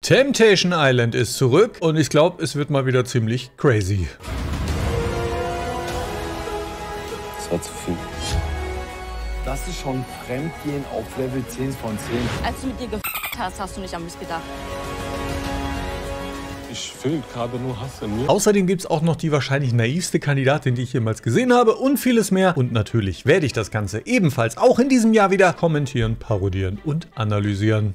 Temptation Island ist zurück und ich glaube, es wird mal wieder ziemlich crazy. Das war zu viel. Das ist schon Fremdgehen auf Level 10 von 10. Als du mit dir hast, hast du nicht an mich gedacht. Ich fühle gerade nur Hass in mir. Außerdem gibt es auch noch die wahrscheinlich naivste Kandidatin, die ich jemals gesehen habe und vieles mehr. Und natürlich werde ich das Ganze ebenfalls auch in diesem Jahr wieder kommentieren, parodieren und analysieren.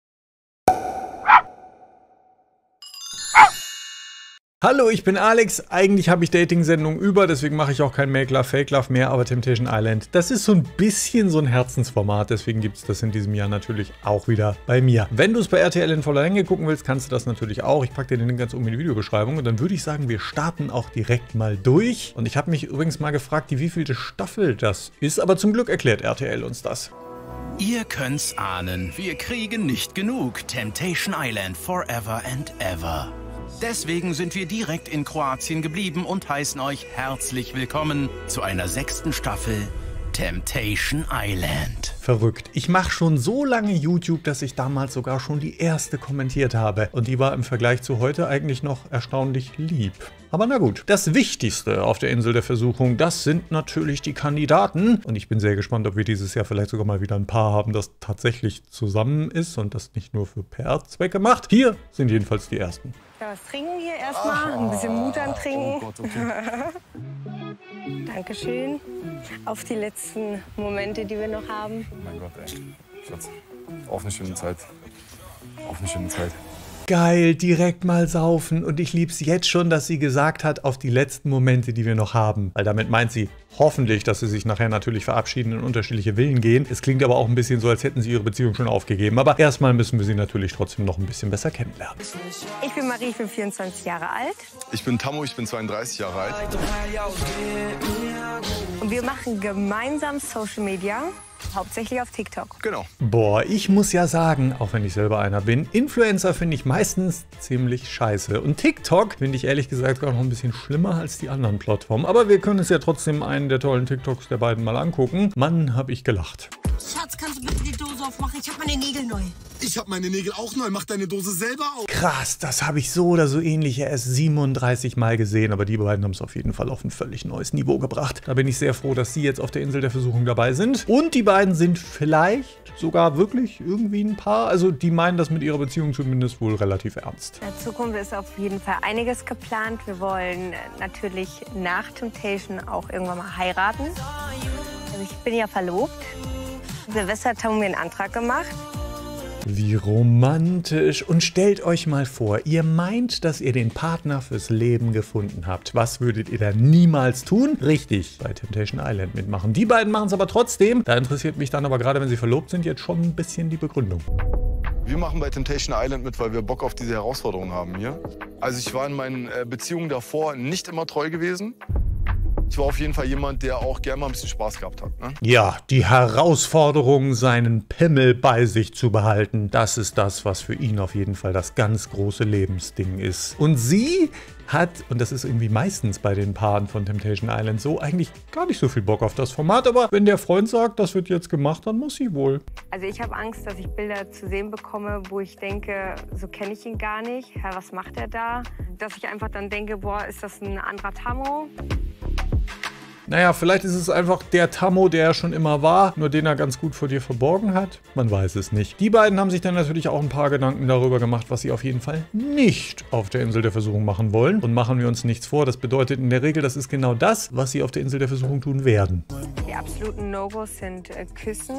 Hallo, ich bin Alex. Eigentlich habe ich Dating-Sendungen über, deswegen mache ich auch kein Make Love, Fake Love mehr, aber Temptation Island, das ist so ein bisschen so ein Herzensformat, deswegen gibt es das in diesem Jahr natürlich auch wieder bei mir. Wenn du es bei RTL in voller Länge gucken willst, kannst du das natürlich auch. Ich packe dir den Link ganz oben in die Videobeschreibung und dann würde ich sagen, wir starten auch direkt mal durch. Und ich habe mich übrigens mal gefragt, wie wievielte Staffel das ist, aber zum Glück erklärt RTL uns das. Ihr könnt's ahnen, wir kriegen nicht genug Temptation Island forever and ever. Deswegen sind wir direkt in Kroatien geblieben und heißen euch herzlich willkommen zu einer 6. Staffel Temptation Island. Verrückt. Ich mache schon so lange YouTube, dass ich damals sogar schon die erste kommentiert habe. Und die war im Vergleich zu heute eigentlich noch erstaunlich lieb. Aber na gut. Das Wichtigste auf der Insel der Versuchung, das sind natürlich die Kandidaten. Und ich bin sehr gespannt, ob wir dieses Jahr vielleicht sogar mal wieder ein Paar haben, das tatsächlich zusammen ist und das nicht nur für PR-Zwecke macht. Hier sind jedenfalls die ersten. Ja, was trinken wir erstmal? Ein bisschen Mut antrinken. Oh Gott, okay. Dankeschön. Auf die letzten Momente, die wir noch haben. Mein Gott, ey. Schatz, auf eine schöne Zeit. Auf eine schöne Zeit. Geil, direkt mal saufen. Und ich lieb's jetzt schon, dass sie gesagt hat, auf die letzten Momente, die wir noch haben. Weil damit meint sie hoffentlich, dass sie sich nachher natürlich verabschieden und in unterschiedliche Villen gehen. Es klingt aber auch ein bisschen so, als hätten sie ihre Beziehung schon aufgegeben. Aber erstmal müssen wir sie natürlich trotzdem noch ein bisschen besser kennenlernen. Ich bin Marie, ich bin 24 Jahre alt. Ich bin Tammo, ich bin 32 Jahre alt. Und wir machen gemeinsam Social Media. Hauptsächlich auf TikTok. Genau. Boah, ich muss ja sagen, auch wenn ich selber einer bin, Influencer finde ich meistens ziemlich scheiße. Und TikTok finde ich ehrlich gesagt gar noch ein bisschen schlimmer als die anderen Plattformen. Aber wir können uns ja trotzdem einen der tollen TikToks der beiden mal angucken. Mann, hab ich gelacht. Schatz, kannst du bitte die Dose aufmachen? Ich habe meine Nägel neu. Ich habe meine Nägel auch neu. Mach deine Dose selber auf. Krass, das habe ich so oder so ähnlich erst 37 Mal gesehen. Aber die beiden haben es auf jeden Fall auf ein völlig neues Niveau gebracht. Da bin ich sehr froh, dass sie jetzt auf der Insel der Versuchung dabei sind. Und die beiden sind vielleicht sogar wirklich irgendwie ein Paar. Also die meinen das mit ihrer Beziehung zumindest wohl relativ ernst. In der Zukunft ist auf jeden Fall einiges geplant. Wir wollen natürlich nach Temptation auch irgendwann mal heiraten. Also ich bin ja verlobt. Silvester haben wir einen Antrag gemacht. Wie romantisch. Und stellt euch mal vor, ihr meint, dass ihr den Partner fürs Leben gefunden habt. Was würdet ihr da niemals tun? Richtig, bei Temptation Island mitmachen. Die beiden machen es aber trotzdem. Da interessiert mich dann aber gerade, wenn sie verlobt sind, jetzt schon ein bisschen die Begründung. Wir machen bei Temptation Island mit, weil wir Bock auf diese Herausforderung haben hier. Also ich war in meinen Beziehungen davor nicht immer treu gewesen. Ich war auf jeden Fall jemand, der auch gerne mal ein bisschen Spaß gehabt hat. Ne? Ja, die Herausforderung, seinen Pimmel bei sich zu behalten, das ist das, was für ihn auf jeden Fall das ganz große Lebensding ist. Und sie hat, und das ist irgendwie meistens bei den Paaren von Temptation Island so, eigentlich gar nicht so viel Bock auf das Format. Aber wenn der Freund sagt, das wird jetzt gemacht, dann muss sie wohl. Also ich habe Angst, dass ich Bilder zu sehen bekomme, wo ich denke, so kenne ich ihn gar nicht. Ja, was macht er da? Dass ich einfach dann denke, boah, ist das ein anderer Tammo? Naja, vielleicht ist es einfach der Tammo, der er schon immer war, nur den er ganz gut vor dir verborgen hat. Man weiß es nicht. Die beiden haben sich dann natürlich auch ein paar Gedanken darüber gemacht, was sie auf jeden Fall nicht auf der Insel der Versuchung machen wollen. Und machen wir uns nichts vor, das bedeutet in der Regel, das ist genau das, was sie auf der Insel der Versuchung tun werden. Die absoluten No-Gos sind Küssen,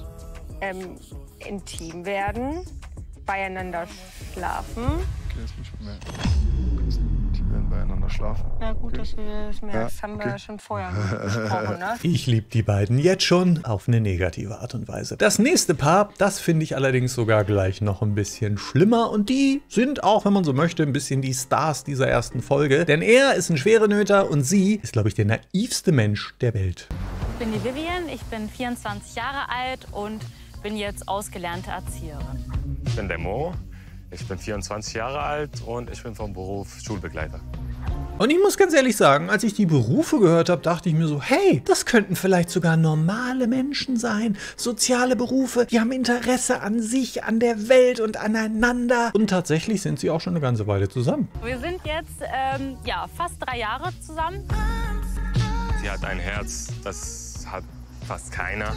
intim werden, beieinander schlafen. Okay, das bin schon mehr. Die werden beieinander schlafen. Ja gut, Okay. das haben wir schon vorher besprochen, ne? Ich liebe die beiden jetzt schon auf eine negative Art und Weise. Das nächste Paar, das finde ich allerdings sogar gleich noch ein bisschen schlimmer. Und die sind auch, wenn man so möchte, ein bisschen die Stars dieser ersten Folge. Denn er ist ein Schwerenöter und sie ist, glaube ich, der naivste Mensch der Welt. Ich bin die Vivian, ich bin 24 Jahre alt und bin jetzt ausgelernte Erzieherin. Ich bin der Mo, ich bin 24 Jahre alt und ich bin vom Beruf Schulbegleiter. Und ich muss ganz ehrlich sagen, als ich die Berufe gehört habe, dachte ich mir so, hey, das könnten vielleicht sogar normale Menschen sein. Soziale Berufe, die haben Interesse an sich, an der Welt und aneinander. Und tatsächlich sind sie auch schon eine ganze Weile zusammen. Wir sind jetzt ja, fast 3 Jahre zusammen. Sie hat ein Herz, das hat fast keiner.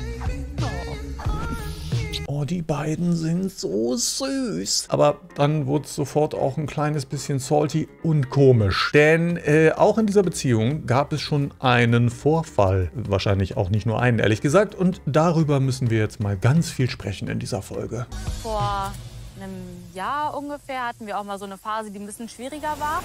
Oh, die beiden sind so süß. Aber dann wurde es sofort auch ein kleines bisschen salty und komisch. Denn auch in dieser Beziehung gab es schon einen Vorfall. Wahrscheinlich auch nicht nur einen, ehrlich gesagt. Und darüber müssen wir jetzt mal ganz viel sprechen in dieser Folge. Vor einem Jahr ungefähr hatten wir auch mal so eine Phase, die ein bisschen schwieriger war.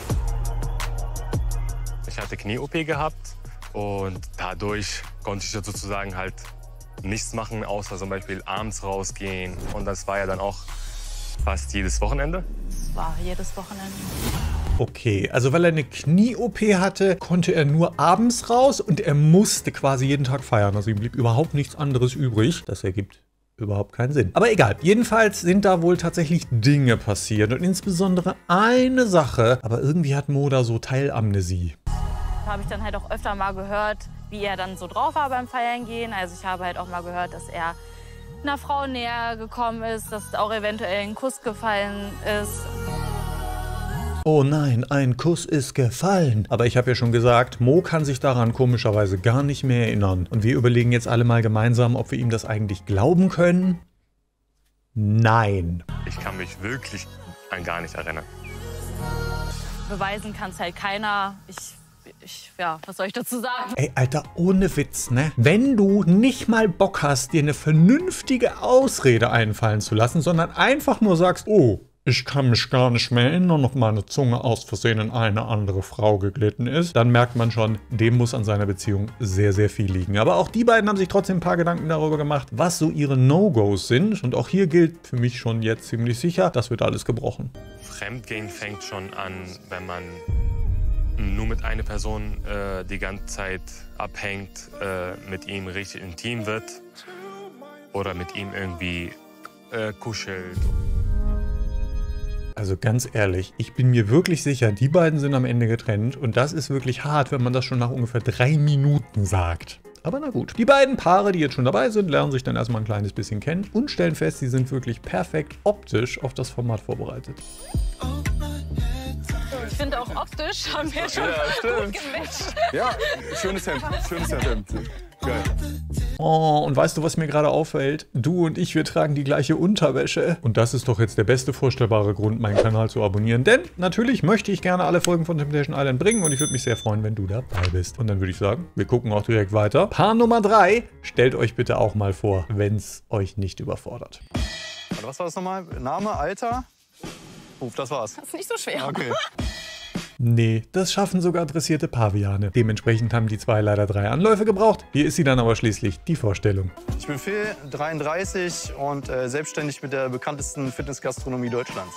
Ich hatte Knie-OP gehabt und dadurch konnte ich sozusagen halt nichts machen, außer zum Beispiel abends rausgehen. Und das war ja dann auch fast jedes Wochenende. Das war jedes Wochenende. Okay, also weil er eine Knie-OP hatte, konnte er nur abends raus und er musste quasi jeden Tag feiern. Also ihm blieb überhaupt nichts anderes übrig. Das ergibt überhaupt keinen Sinn. Aber egal, jedenfalls sind da wohl tatsächlich Dinge passiert und insbesondere eine Sache. Aber irgendwie hat Mo da so Teilamnesie. Da habe ich dann halt auch öfter mal gehört, wie er dann so drauf war beim Feiern gehen. Also ich habe halt auch mal gehört, dass er einer Frau näher gekommen ist, dass auch eventuell ein Kuss gefallen ist. Oh nein, ein Kuss ist gefallen. Aber ich habe ja schon gesagt, Mo kann sich daran komischerweise gar nicht mehr erinnern. Und wir überlegen jetzt alle mal gemeinsam, ob wir ihm das eigentlich glauben können. Nein. Ich kann mich wirklich an gar nicht erinnern. Beweisen kann es halt keiner. Ja, was soll ich dazu sagen? Ey, Alter, ohne Witz, ne? Wenn du nicht mal Bock hast, dir eine vernünftige Ausrede einfallen zu lassen, sondern einfach nur sagst, oh, ich kann mich gar nicht mehr erinnern, ob meine Zunge aus Versehen in eine andere Frau geglitten ist, dann merkt man schon, dem muss an seiner Beziehung sehr, sehr viel liegen. Aber auch die beiden haben sich trotzdem ein paar Gedanken darüber gemacht, was so ihre No-Gos sind. Und auch hier gilt für mich schon jetzt ziemlich sicher, das wird alles gebrochen. Fremdgehen fängt schon an, wenn man nur mit einer Person die ganze Zeit abhängt, mit ihm richtig intim wird oder mit ihm irgendwie kuschelt. Also ganz ehrlich, ich bin mir wirklich sicher, die beiden sind am Ende getrennt und das ist wirklich hart, wenn man das schon nach ungefähr 3 Minuten sagt. Aber na gut. Die beiden Paare, die jetzt schon dabei sind, lernen sich dann erstmal ein kleines bisschen kennen und stellen fest, sie sind wirklich perfekt optisch auf das Format vorbereitet. Ich finde auch optisch haben wir schon gut gematcht. Ja, schönes Hemd. Geil. Oh, und weißt du, was mir gerade auffällt? Du und ich, wir tragen die gleiche Unterwäsche. Und das ist doch jetzt der beste vorstellbare Grund, meinen Kanal zu abonnieren. Denn natürlich möchte ich gerne alle Folgen von Temptation Island bringen und ich würde mich sehr freuen, wenn du dabei bist. Und dann würde ich sagen, wir gucken auch direkt weiter. Paar Nummer 3, stellt euch bitte auch mal vor, wenn es euch nicht überfordert. Was war das nochmal? Name, Alter? Ruf, das war's. Das ist nicht so schwer. Okay. Nee, das schaffen sogar dressierte Paviane. Dementsprechend haben die zwei leider 3 Anläufe gebraucht. Hier ist sie dann aber schließlich, die Vorstellung. Ich bin Phil, 33 und selbstständig mit der bekanntesten Fitnessgastronomie Deutschlands.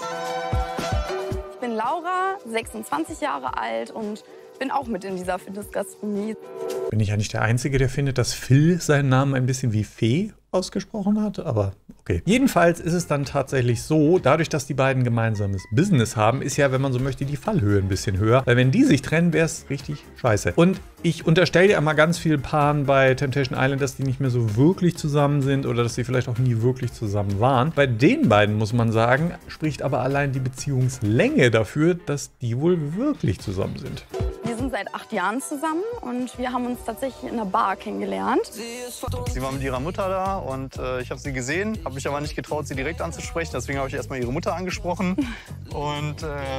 Ich bin Laura, 26 Jahre alt und bin auch mit in dieser Fitnessgastronomie. Bin ich ja nicht der Einzige, der findet, dass Phil seinen Namen ein bisschen wie Fee ausgesprochen hat, aber okay. Jedenfalls ist es dann tatsächlich so, dadurch, dass die beiden gemeinsames Business haben, ist ja, wenn man so möchte, die Fallhöhe ein bisschen höher, weil wenn die sich trennen, wäre es richtig scheiße. Und ich unterstelle ja mal ganz vielen Paaren bei Temptation Island, dass die nicht mehr so wirklich zusammen sind oder dass sie vielleicht auch nie wirklich zusammen waren. Bei den beiden, muss man sagen, spricht aber allein die Beziehungslänge dafür, dass die wohl wirklich zusammen sind. Wir sind seit 8 Jahren zusammen und wir haben uns tatsächlich in einer Bar kennengelernt. Sie war mit ihrer Mutter da und ich habe sie gesehen, habe mich aber nicht getraut, sie direkt anzusprechen. Deswegen habe ich erstmal ihre Mutter angesprochen und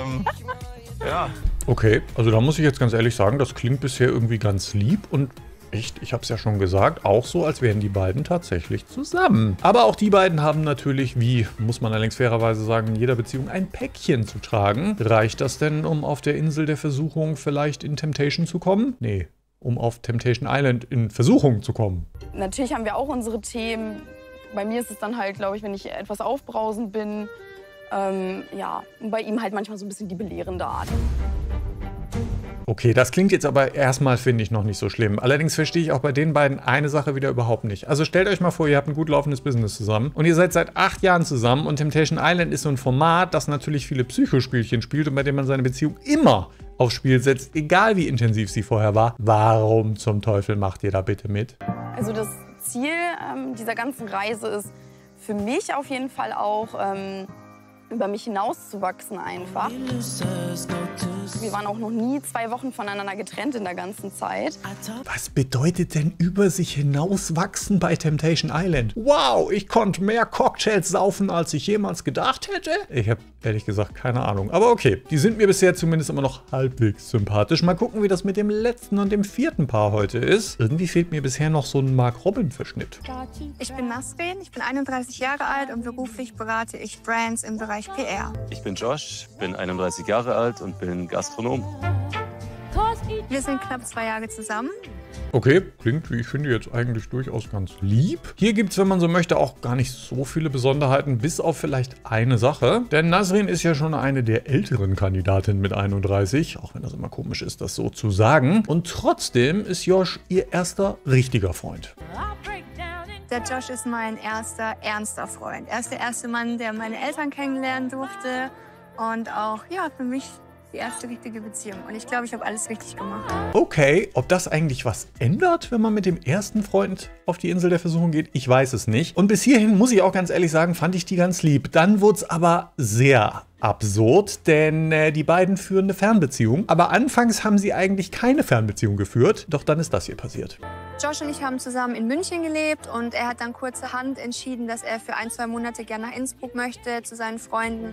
ja. Okay, also da muss ich jetzt ganz ehrlich sagen, das klingt bisher irgendwie ganz lieb und echt, ich habe es ja schon gesagt, auch so, als wären die beiden tatsächlich zusammen. Aber auch die beiden haben natürlich, wie muss man allerdings fairerweise sagen, in jeder Beziehung ein Päckchen zu tragen. Reicht das denn, um auf der Insel der Versuchung vielleicht in Temptation zu kommen? Nee, um auf Temptation Island in Versuchung zu kommen. Natürlich haben wir auch unsere Themen. Bei mir ist es dann halt, glaube ich, wenn ich etwas aufbrausend bin, ja, und bei ihm halt manchmal so ein bisschen die belehrende Art. Okay, das klingt jetzt aber erstmal, finde ich, noch nicht so schlimm. Allerdings verstehe ich auch bei den beiden eine Sache wieder überhaupt nicht. Also stellt euch mal vor, ihr habt ein gut laufendes Business zusammen und ihr seid seit 8 Jahren zusammen und Temptation Island ist so ein Format, das natürlich viele Psychospielchen spielt und bei dem man seine Beziehung immer aufs Spiel setzt, egal wie intensiv sie vorher war. Warum zum Teufel macht ihr da bitte mit? Also das Ziel dieser ganzen Reise ist für mich auf jeden Fall auch, über mich hinauszuwachsen einfach. Wir waren auch noch nie 2 Wochen voneinander getrennt in der ganzen Zeit. Was bedeutet denn über sich hinauswachsen bei Temptation Island? Wow, ich konnte mehr Cocktails saufen, als ich jemals gedacht hätte? Ich habe ehrlich gesagt keine Ahnung. Aber okay, die sind mir bisher zumindest immer noch halbwegs sympathisch. Mal gucken, wie das mit dem letzten und dem 4. Paar heute ist. Irgendwie fehlt mir bisher noch so ein Mark-Robin-Verschnitt. Ich bin Nasrin, ich bin 31 Jahre alt und beruflich berate ich Brands im Bereich PR. Ich bin Josh, bin 31 Jahre alt und bin Gastronom. Wir sind knapp 2 Jahre zusammen. Okay, klingt, wie ich finde, jetzt eigentlich durchaus ganz lieb. Hier gibt es, wenn man so möchte, auch gar nicht so viele Besonderheiten, bis auf vielleicht eine Sache. Denn Nasrin ist ja schon eine der älteren Kandidatinnen mit 31, auch wenn das immer komisch ist, das so zu sagen. Und trotzdem ist Josh ihr erster richtiger Freund. Der Josh ist mein erster ernster Freund. Er ist der erste Mann, der meine Eltern kennenlernen durfte. Und auch, ja, für mich die erste richtige Beziehung. Und ich glaube, ich habe alles richtig gemacht. Okay, ob das eigentlich was ändert, wenn man mit dem ersten Freund auf die Insel der Versuchung geht? Ich weiß es nicht. Und bis hierhin, muss ich auch ganz ehrlich sagen, fand ich die ganz lieb. Dann wurde es aber sehr absurd, denn die beiden führen eine Fernbeziehung. Aber anfangs haben sie eigentlich keine Fernbeziehung geführt. Doch dann ist das hier passiert. Josh und ich haben zusammen in München gelebt und er hat dann kurzerhand entschieden, dass er für 1-2 Monate gerne nach Innsbruck möchte, zu seinen Freunden.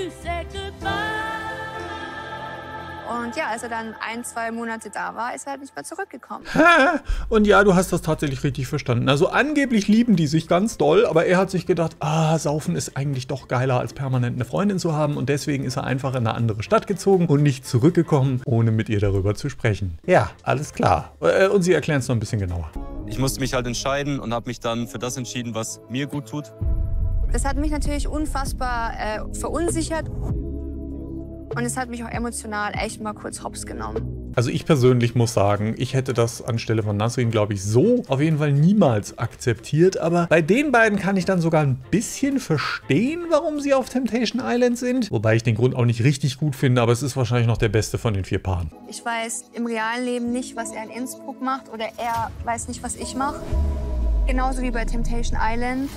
Und ja, als er dann 1-2 Monate da war, ist er halt nicht mehr zurückgekommen. Und ja, du hast das tatsächlich richtig verstanden. Also angeblich lieben die sich ganz doll, aber er hat sich gedacht, Saufen ist eigentlich doch geiler, als permanent eine Freundin zu haben. Und deswegen ist er einfach in eine andere Stadt gezogen und nicht zurückgekommen, ohne mit ihr darüber zu sprechen. Ja, alles klar. Und sie erklären es noch ein bisschen genauer. Ich musste mich halt entscheiden und habe mich dann für das entschieden, was mir gut tut. Das hat mich natürlich unfassbar verunsichert. Und es hat mich auch emotional echt mal kurz hops genommen. Also ich persönlich muss sagen, ich hätte das anstelle von Nasrin, glaube ich, so auf jeden Fall niemals akzeptiert. Aber bei den beiden kann ich dann sogar ein bisschen verstehen, warum sie auf Temptation Island sind. Wobei ich den Grund auch nicht richtig gut finde, aber es ist wahrscheinlich noch der beste von den 4 Paaren. Ich weiß im realen Leben nicht, was er in Innsbruck macht oder er weiß nicht, was ich mache. Genauso wie bei Temptation Island.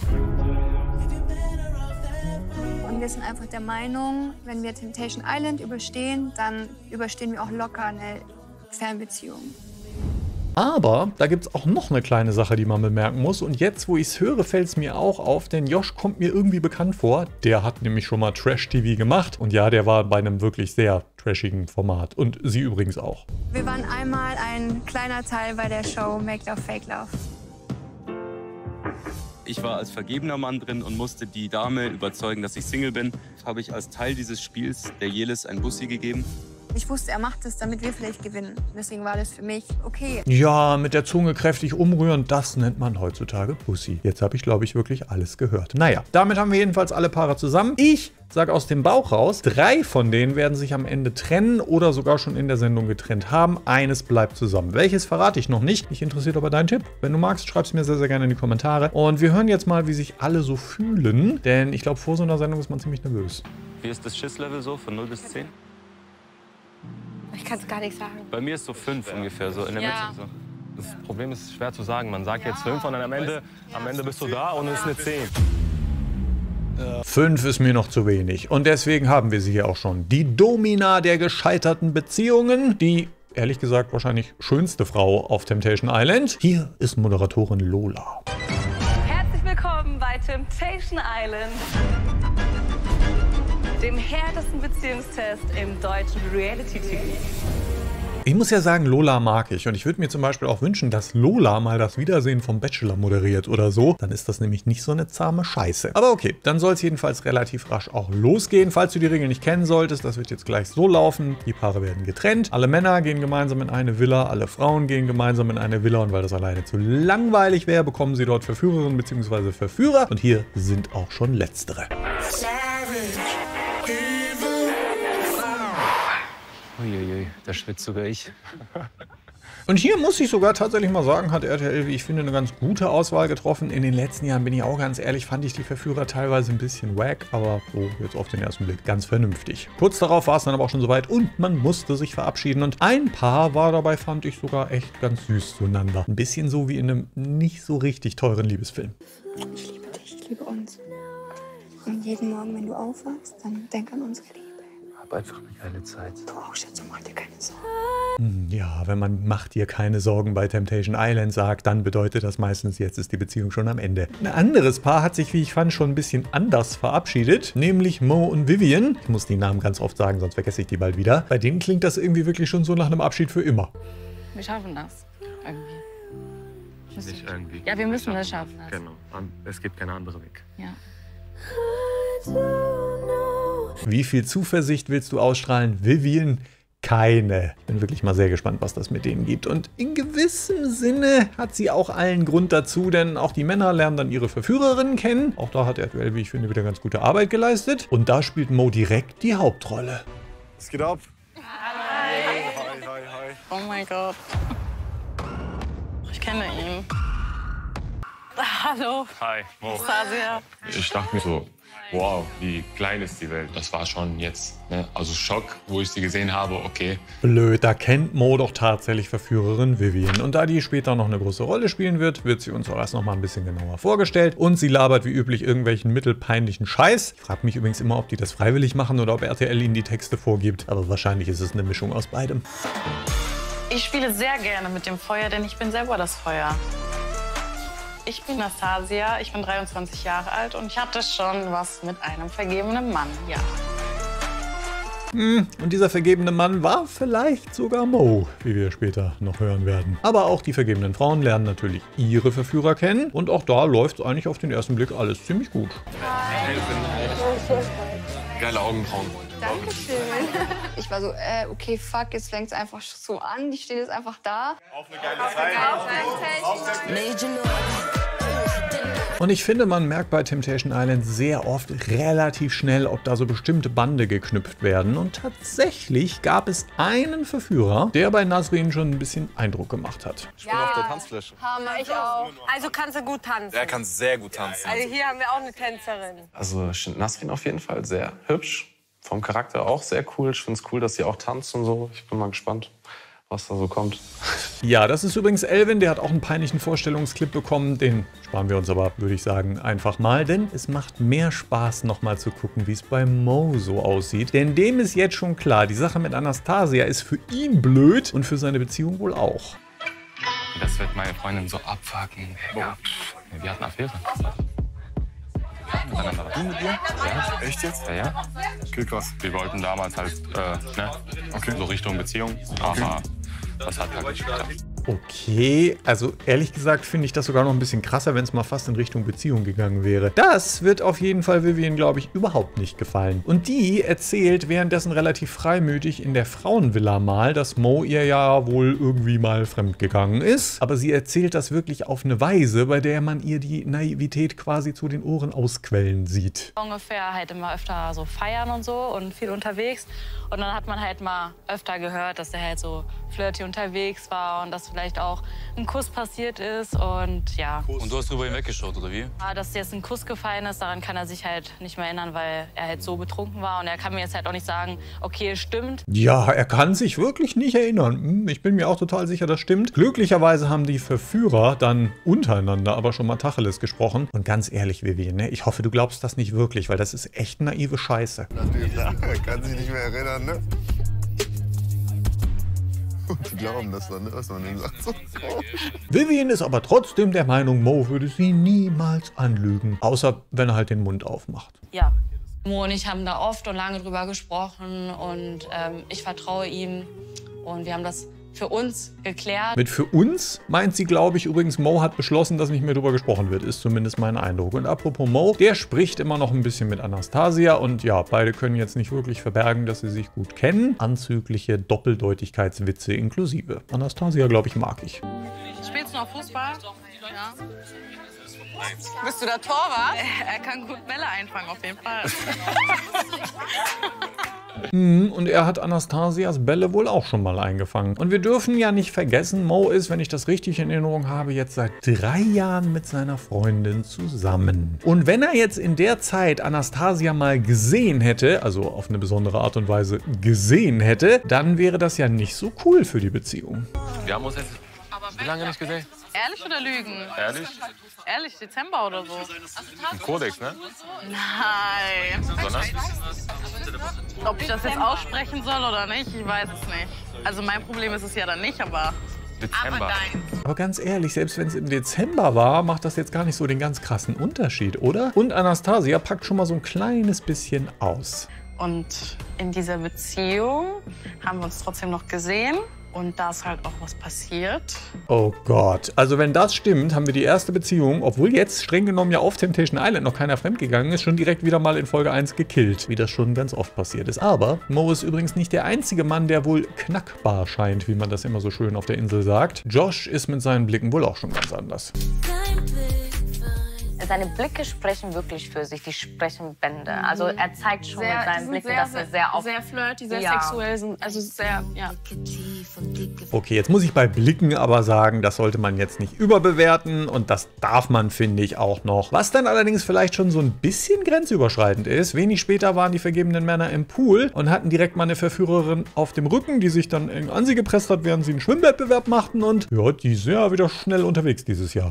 Und wir sind einfach der Meinung, wenn wir Temptation Island überstehen, dann überstehen wir auch locker eine Fernbeziehung. Aber da gibt es auch noch eine kleine Sache, die man bemerken muss. Und jetzt, wo ich es höre, fällt es mir auch auf, denn Josh kommt mir irgendwie bekannt vor. Der hat nämlich schon mal Trash-TV gemacht. Und ja, der war bei einem wirklich sehr trashigen Format. Und sie übrigens auch. Wir waren einmal ein kleiner Teil bei der Show Make Love, Fake Love. Ich war als vergebener Mann drin und musste die Dame überzeugen, dass ich Single bin. Habe ich als Teil dieses Spiels der Jelis ein Bussi gegeben. Ich wusste, er macht es, damit wir vielleicht gewinnen. Deswegen war das für mich okay. Ja, mit der Zunge kräftig umrühren, das nennt man heutzutage Pussy. Jetzt habe ich, glaube ich, wirklich alles gehört. Naja, damit haben wir jedenfalls alle Paare zusammen. Ich sage aus dem Bauch raus, 3 von denen werden sich am Ende trennen oder sogar schon in der Sendung getrennt haben. Eines bleibt zusammen. Welches verrate ich noch nicht. Mich interessiert aber dein Tipp. Wenn du magst, schreib es mir sehr, sehr gerne in die Kommentare. Und wir hören jetzt mal, wie sich alle so fühlen. Denn ich glaube, vor so einer Sendung ist man ziemlich nervös. Wie ist das Schiss-Level so von 0 bis 10? Ich kann es gar nicht sagen. Bei mir ist so 5 ungefähr, so in der Mitte. So. Das Problem ist schwer zu sagen. Man sagt jetzt 5 und dann am Ende bist du da und es ist eine 10. 5 ist mir noch zu wenig. Und deswegen haben wir sie hier auch schon. Die Domina der gescheiterten Beziehungen. Die, ehrlich gesagt, wahrscheinlich schönste Frau auf Temptation Island. Hier ist Moderatorin Lola. Herzlich willkommen bei Temptation Island. Dem härtesten Beziehungstest im deutschen Reality-TV. Ich muss ja sagen, Lola mag ich. Und ich würde mir zum Beispiel auch wünschen, dass Lola mal das Wiedersehen vom Bachelor moderiert oder so. Dann ist das nämlich nicht so eine zahme Scheiße. Aber okay, dann soll es jedenfalls relativ rasch auch losgehen. Falls du die Regeln nicht kennen solltest, das wird jetzt gleich so laufen. Die Paare werden getrennt. Alle Männer gehen gemeinsam in eine Villa, alle Frauen gehen gemeinsam in eine Villa. Und weil das alleine zu langweilig wäre, bekommen sie dort Verführerinnen bzw. Verführer. Und hier sind auch schon letztere. Uiuiui, da schwitzt sogar ich. Und hier muss ich sogar tatsächlich mal sagen, hat RTL, wie ich finde, eine ganz gute Auswahl getroffen. In den letzten Jahren, bin ich auch ganz ehrlich, fand ich die Verführer teilweise ein bisschen wack, aber so jetzt auf den ersten Blick ganz vernünftig. Kurz darauf war es dann aber auch schon soweit und man musste sich verabschieden. Und ein Paar war dabei, fand ich sogar echt ganz süß zueinander. Ein bisschen so wie in einem nicht so richtig teuren Liebesfilm. Ich liebe dich, ich liebe uns. Und jeden Morgen, wenn du aufwachst, dann denk an unsere Liebe. Hab einfach eine geile Zeit. Du auch, Schätze, mach dir keine Sorgen. Ja, wenn man "macht dir keine Sorgen" bei Temptation Island sagt, dann bedeutet das meistens, jetzt ist die Beziehung schon am Ende. Ein anderes Paar hat sich, wie ich fand, schon ein bisschen anders verabschiedet, nämlich Mo und Vivian. Ich muss die Namen ganz oft sagen, sonst vergesse ich die bald wieder. Bei denen klingt das irgendwie wirklich schon so nach einem Abschied für immer. Wir schaffen das. Irgendwie. Nicht irgendwie. Ja, wir müssen das schaffen. Genau. Es gibt keinen anderen Weg. Ja. Wie viel Zuversicht willst du ausstrahlen, Vivian? Keine. Ich bin wirklich mal sehr gespannt, was das mit denen gibt. Und in gewissem Sinne hat sie auch allen Grund dazu, denn auch die Männer lernen dann ihre Verführerinnen kennen. Auch da hat RTL, wie ich finde, wieder ganz gute Arbeit geleistet. Und da spielt Mo direkt die Hauptrolle. Was geht ab? Hi. Hi, hi, hi. Oh mein Gott. Ich kenne ihn. Hallo. Hi, Mo. Anastasia. Ich dachte mir so, wow, wie klein ist die Welt. Das war schon jetzt, ne? Also Schock, wo ich sie gesehen habe, okay. Blöd, da kennt Mo doch tatsächlich Verführerin Vivian. Und da die später noch eine große Rolle spielen wird, wird sie uns auch erst noch mal ein bisschen genauer vorgestellt. Und sie labert wie üblich irgendwelchen mittelpeinlichen Scheiß. Ich frage mich übrigens immer, ob die das freiwillig machen oder ob RTL ihnen die Texte vorgibt. Aber wahrscheinlich ist es eine Mischung aus beidem. Ich spiele sehr gerne mit dem Feuer, denn ich bin selber das Feuer. Ich bin Anastasia, ich bin 23 Jahre alt und ich hatte schon was mit einem vergebenen Mann, ja. Und dieser vergebene Mann war vielleicht sogar Mo, wie wir später noch hören werden. Aber auch die vergebenen Frauen lernen natürlich ihre Verführer kennen. Und auch da läuft es eigentlich auf den ersten Blick alles ziemlich gut. Geile Augenbrauen. Dankeschön. Ich war so, okay, fuck, jetzt fängt es einfach so an. Die steht jetzt einfach da. Auf eine geile Zeit. Und ich finde, man merkt bei Temptation Island sehr oft relativ schnell, ob da so bestimmte Bande geknüpft werden. Und tatsächlich gab es einen Verführer, der bei Nasrin schon ein bisschen Eindruck gemacht hat. Ich bin auf der Tanzfläche. Hammer, ich auch. Also kannst du gut tanzen? Er kann sehr gut tanzen. Also hier haben wir auch eine Tänzerin. Also ich finde Nasrin auf jeden Fall sehr hübsch. Vom Charakter auch sehr cool. Ich finde es cool, dass sie auch tanzt und so. Ich bin mal gespannt, was da so kommt. Ja, das ist übrigens Elvin, der hat auch einen peinlichen Vorstellungsclip bekommen. Den sparen wir uns aber, würde ich sagen, einfach mal. Denn es macht mehr Spaß, nochmal zu gucken, wie es bei Mo so aussieht. Denn dem ist jetzt schon klar, die Sache mit Anastasia ist für ihn blöd und für seine Beziehung wohl auch. Das wird meine Freundin so abfucken. Ja, wir hatten Affäre. Du mit dir? Ja. Echt jetzt? Ja, ja. Okay, krass. Wir wollten damals halt, ne? Okay. So Richtung Beziehung. Aber das hat halt nicht geklappt. Okay, also ehrlich gesagt finde ich das sogar noch ein bisschen krasser, wenn es mal fast in Richtung Beziehung gegangen wäre. Das wird auf jeden Fall Vivian, glaube ich, überhaupt nicht gefallen. Und die erzählt währenddessen relativ freimütig in der Frauenvilla mal, dass Mo ihr ja wohl irgendwie mal fremdgegangen ist. Aber sie erzählt das wirklich auf eine Weise, bei der man ihr die Naivität quasi zu den Ohren ausquellen sieht. Ungefähr halt immer öfter so feiern und so und viel unterwegs. Und dann hat man halt mal öfter gehört, dass er halt so flirty unterwegs war und dass vielleicht auch ein Kuss passiert ist und ja. Und du hast drüber hinweggeschaut, oder wie? Ja, dass jetzt ein Kuss gefallen ist, daran kann er sich halt nicht mehr erinnern, weil er halt so betrunken war. Und er kann mir jetzt halt auch nicht sagen, okay, stimmt. Ja, er kann sich wirklich nicht erinnern. Ich bin mir auch total sicher, das stimmt. Glücklicherweise haben die Verführer dann untereinander aber schon mal Tacheles gesprochen. Und ganz ehrlich, Vivian, ne? Ich hoffe, du glaubst das nicht wirklich, weil das ist echt naive Scheiße. Er kann sich nicht mehr erinnern, ne? Die glauben das dann, ne? Was man denen sagt. So. Vivian ist aber trotzdem der Meinung, Mo würde sie niemals anlügen. Außer wenn er halt den Mund aufmacht. Ja, Mo und ich haben da oft und lange drüber gesprochen und ich vertraue ihm und wir haben das für uns geklärt. Mit für uns meint sie, glaube ich, übrigens, Mo hat beschlossen, dass nicht mehr drüber gesprochen wird, ist zumindest mein Eindruck. Und apropos Mo, der spricht immer noch ein bisschen mit Anastasia und ja, beide können jetzt nicht wirklich verbergen, dass sie sich gut kennen. Anzügliche Doppeldeutigkeitswitze inklusive. Anastasia, glaube ich, mag ich. Spielst du noch Fußball? Ja. Bist du der Torwart? Er kann gut Bälle einfangen, auf jeden Fall. Und er hat Anastasias Bälle wohl auch schon mal eingefangen. Und wir dürfen ja nicht vergessen, Mo ist, wenn ich das richtig in Erinnerung habe, jetzt seit 3 Jahren mit seiner Freundin zusammen. Und wenn er jetzt in der Zeit Anastasia mal gesehen hätte, also auf eine besondere Art und Weise gesehen hätte, dann wäre das ja nicht so cool für die Beziehung. Wir haben uns jetzt wie lange nicht gesehen? Ehrlich oder lügen? Ehrlich? Ehrlich, Dezember oder so. Im Kodex, ne? Nein. Sondern? Ob ich das jetzt aussprechen soll oder nicht, ich weiß es nicht. Also mein Problem ist es ja dann nicht, aber... Dezember. Aber ganz ehrlich, selbst wenn es im Dezember war, macht das jetzt gar nicht so den ganz krassen Unterschied, oder? Und Anastasia packt schon mal so ein kleines bisschen aus. Und in dieser Beziehung haben wir uns trotzdem noch gesehen. Und da ist halt auch was passiert. Oh Gott. Also wenn das stimmt, haben wir die erste Beziehung, obwohl jetzt streng genommen ja auf Temptation Island noch keiner fremdgegangen ist, schon direkt wieder mal in Folge 1 gekillt. Wie das schon ganz oft passiert ist. Aber Mo ist übrigens nicht der einzige Mann, der wohl knackbar scheint, wie man das immer so schön auf der Insel sagt. Josh ist mit seinen Blicken wohl auch schon ganz anders. Seine Blicke sprechen wirklich für sich, die sprechen Bände. Also er zeigt schon mit seinen Blicken, dass er sehr flirty, sehr sexuell sind. Also sehr, ja. Okay, jetzt muss ich bei Blicken aber sagen, das sollte man jetzt nicht überbewerten und das darf man, finde ich, auch noch. Was dann allerdings vielleicht schon so ein bisschen grenzüberschreitend ist, wenig später waren die vergebenen Männer im Pool und hatten direkt mal eine Verführerin auf dem Rücken, die sich dann eng an sie gepresst hat, während sie einen Schwimmwettbewerb machten und ja, die ist ja wieder schnell unterwegs dieses Jahr.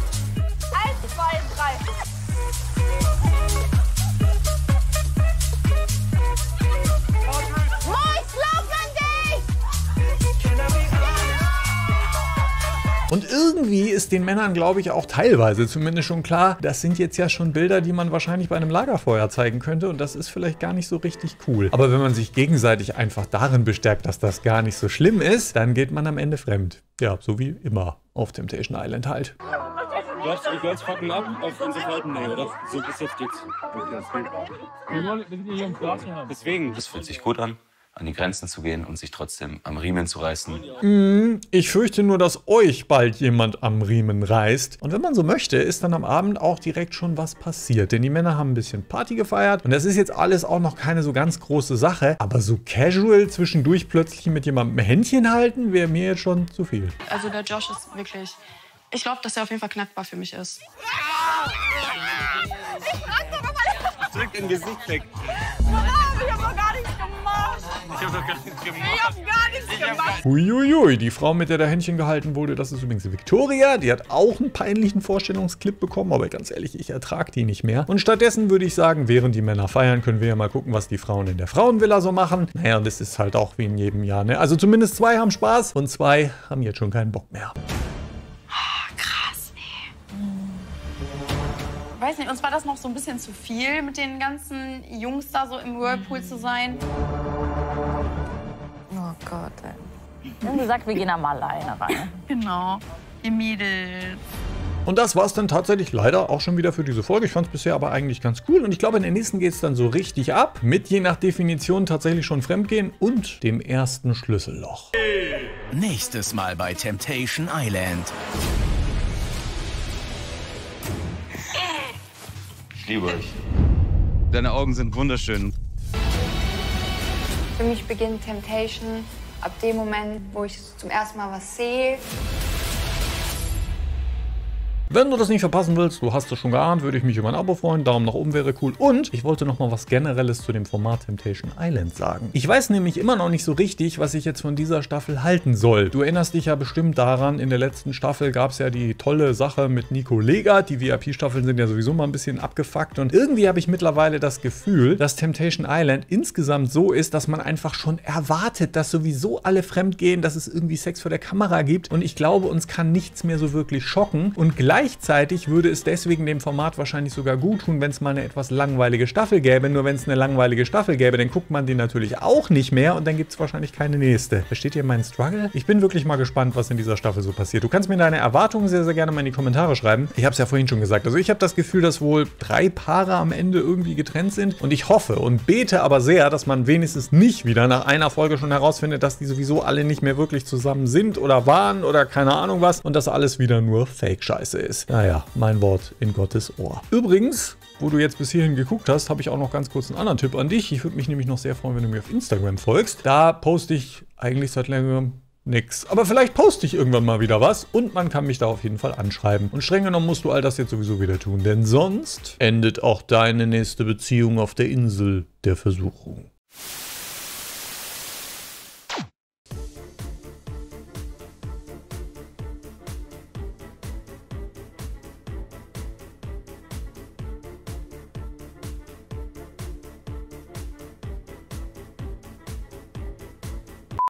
Und irgendwie ist den Männern, glaube ich, auch teilweise zumindest schon klar, das sind jetzt ja schon Bilder, die man wahrscheinlich bei einem Lagerfeuer zeigen könnte und das ist vielleicht gar nicht so richtig cool. Aber wenn man sich gegenseitig einfach darin bestärkt, dass das gar nicht so schlimm ist, dann geht man am Ende fremd. Ja, so wie immer auf Temptation Island halt. Glaubst du, die Girls fucken ab auf unsere Falten? Nee, oder? So bis jetzt geht's. Deswegen. Das fühlt sich gut an die Grenzen zu gehen und sich trotzdem am Riemen zu reißen. Ich fürchte nur, dass euch bald jemand am Riemen reißt. Und wenn man so möchte, ist dann am Abend auch direkt schon was passiert. Denn die Männer haben ein bisschen Party gefeiert. Und das ist jetzt alles auch noch keine so ganz große Sache. Aber so casual zwischendurch plötzlich mit jemandem Händchen halten, wäre mir jetzt schon zu viel. Also der Josh ist wirklich... Ich glaube, dass er auf jeden Fall knackbar für mich ist. Drück in Gesicht weg. Ich hab doch gar nichts gemacht. Ich hab doch gar nichts gemacht. Ich hab gar nichts gemacht. Uiuiui, die Frau, mit der da Händchen gehalten wurde, das ist übrigens Victoria. Die hat auch einen peinlichen Vorstellungsclip bekommen, aber ganz ehrlich, ich ertrage die nicht mehr. Und stattdessen würde ich sagen, während die Männer feiern, können wir ja mal gucken, was die Frauen in der Frauenvilla so machen. Naja, und das ist halt auch wie in jedem Jahr, ne? Also zumindest 2 haben Spaß und 2 haben jetzt schon keinen Bock mehr. Ich weiß nicht, uns war das noch so ein bisschen zu viel, mit den ganzen Jungs da so im Whirlpool zu sein. Oh Gott, ey. Wir haben gesagt, wir gehen da mal alleine rein. Genau, ihr Mädels. Und das war es dann tatsächlich leider auch schon wieder für diese Folge. Ich fand es bisher aber eigentlich ganz cool. Und ich glaube, in der nächsten geht es dann so richtig ab. Mit je nach Definition tatsächlich schon Fremdgehen und dem ersten Schlüsselloch. Nächstes Mal bei Temptation Island. Ich liebe euch. Deine Augen sind wunderschön. Für mich beginnt Temptation ab dem Moment, wo ich zum ersten Mal was sehe. Wenn du das nicht verpassen willst, du hast es schon geahnt, würde ich mich über ein Abo freuen. Daumen nach oben wäre cool. Und ich wollte noch mal was Generelles zu dem Format Temptation Island sagen. Ich weiß nämlich immer noch nicht so richtig, was ich jetzt von dieser Staffel halten soll. Du erinnerst dich ja bestimmt daran, in der letzten Staffel gab es ja die tolle Sache mit Nico Legert. Die VIP-Staffeln sind ja sowieso mal ein bisschen abgefuckt. Und irgendwie habe ich mittlerweile das Gefühl, dass Temptation Island insgesamt so ist, dass man einfach schon erwartet, dass sowieso alle fremdgehen, dass es irgendwie Sex vor der Kamera gibt. Und ich glaube, uns kann nichts mehr so wirklich schocken. Und gleichzeitig würde es deswegen dem Format wahrscheinlich sogar gut tun, wenn es mal eine etwas langweilige Staffel gäbe. Nur wenn es eine langweilige Staffel gäbe, dann guckt man die natürlich auch nicht mehr und dann gibt es wahrscheinlich keine nächste. Versteht ihr meinen Struggle? Ich bin wirklich mal gespannt, was in dieser Staffel so passiert. Du kannst mir deine Erwartungen sehr, sehr gerne mal in die Kommentare schreiben. Ich habe es ja vorhin schon gesagt. Also ich habe das Gefühl, dass wohl 3 Paare am Ende irgendwie getrennt sind und ich hoffe und bete aber sehr, dass man wenigstens nicht wieder nach einer Folge schon herausfindet, dass die sowieso alle nicht mehr wirklich zusammen sind oder waren oder keine Ahnung was und dass alles wieder nur Fake-Scheiße ist. Naja, mein Wort in Gottes Ohr. Übrigens, wo du jetzt bis hierhin geguckt hast, habe ich auch noch ganz kurz einen anderen Tipp an dich. Ich würde mich nämlich noch sehr freuen, wenn du mir auf Instagram folgst. Da poste ich eigentlich seit längerem nix. Aber vielleicht poste ich irgendwann mal wieder was und man kann mich da auf jeden Fall anschreiben. Und streng genommen musst du all das jetzt sowieso wieder tun, denn sonst endet auch deine nächste Beziehung auf der Insel der Versuchung.